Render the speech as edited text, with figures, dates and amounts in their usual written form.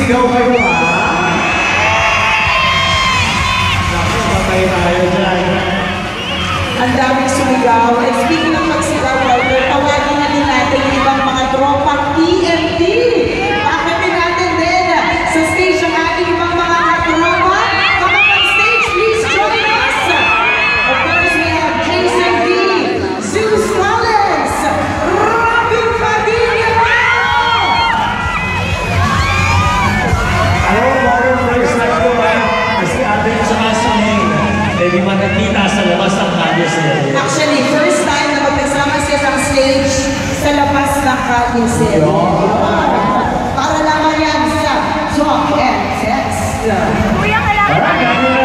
Sisigaw kayo ha? Naku, patay tayo dyan. Ang daming sumigaw. And speaking ng magsigaw, tawagin na din natin yung ibang mga tropang TNT. Pakatin natin din sa stage ang ating ibang mga katropa. Come on stage, please join us. Of course, we have Jason D, Zeus Collins, Robin Padilla. Hello, modern first time ko ba? Kasi atin sa kasunod. Hindi man nakita sa labas ng Kalye City. Actually, first time na magkasama siya sa stage sa labas ng Kalye City. Para naman yan sa Talk and Text. Kuya, kailangan Alright,